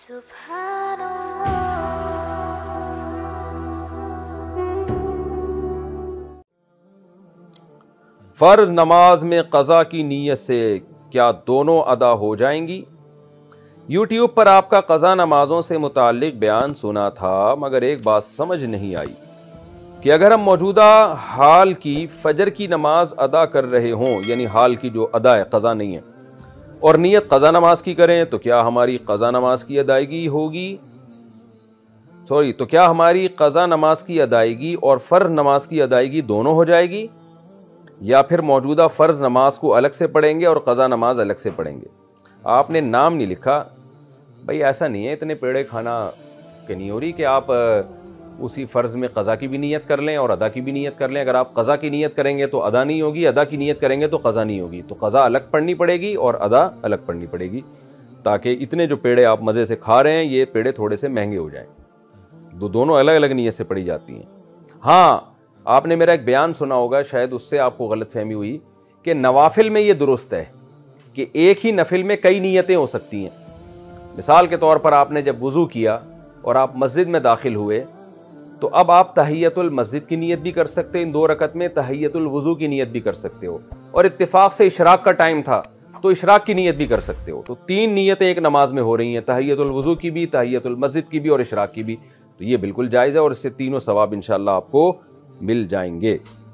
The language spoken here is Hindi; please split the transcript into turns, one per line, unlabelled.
फ़र्ज नमाज में क़ज़ा की नीयत से क्या दोनों अदा हो जाएंगी? यूट्यूब पर आपका क़ज़ा नमाज़ों से मुताल्लिक़ बयान सुना था, मगर एक बात समझ नहीं आई कि अगर हम मौजूदा हाल की फ़जर की नमाज अदा कर रहे हों, यानी हाल की जो अदा है, क़ज़ा नहीं है, और नीयत क़ज़ा नमाज की करें, तो क्या हमारी क़ज़ा नमाज की अदायगी होगी? तो क्या हमारी क़ज़ा नमाज की अदायगी और फ़र्ज़ नमाज की अदायगी दोनों हो जाएगी, या फिर मौजूदा फ़र्ज़ नमाज को अलग से पढ़ेंगे और क़ज़ा नमाज अलग से पढ़ेंगे? आपने नाम नहीं लिखा। भाई ऐसा नहीं है, इतने पेड़े खाना के नहीं हो रही कि आप उसी फ़र्ज़ में क़ज़ा की भी नीयत कर लें और अदा की भी नीयत कर लें। अगर आप क़ज़ा की नीयत करेंगे तो अदा नहीं होगी, अदा की नीयत करेंगे तो क़ज़ा नहीं होगी। तो क़ज़ा अलग पढ़नी पड़ेगी और अदा अलग पढ़नी पड़ेगी, ताकि इतने जो पेड़े आप मज़े से खा रहे हैं, ये पेड़े थोड़े से महंगे हो जाएं। दोनों अलग अलग नीयत से पढ़ी जाती हैं। हाँ, आपने मेरा एक बयान सुना होगा, शायद उससे आपको गलतफहमी हुई कि नवाफिल में ये दुरुस्त है कि एक ही नफिल में कई नीयतें हो सकती हैं। मिसाल के तौर पर आपने जब वज़ू किया और आप मस्जिद में दाखिल हुए, तो अब आप तहियतुल मस्जिद की नीयत भी कर सकते हो, इन 2 रकत में तहियतुल वज़ू की नीयत भी कर सकते हो, और इत्तिफाक से इशराक का टाइम था तो इशराक की नीयत भी कर सकते हो। तो 3 नीयतें एक नमाज में हो रही हैं, तहियतुल वज़ू की भी, तहियतुल मस्जिद की भी और इशराक की भी। तो ये बिल्कुल जायज़ है और इससे तीनों सवाब इंशाअल्लाह आपको मिल जाएंगे।